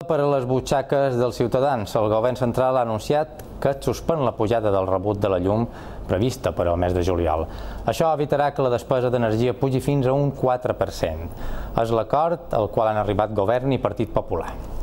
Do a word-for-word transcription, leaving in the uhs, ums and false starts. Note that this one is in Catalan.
Per a les butxaques dels ciutadans, el govern central ha anunciat que es suspèn la pujada del rebut de la llum prevista per al mes de juliol. Això evitarà que la despesa d'energia pugi fins a un quatre per cent. És l'acord al qual han arribat Govern i Partit Popular.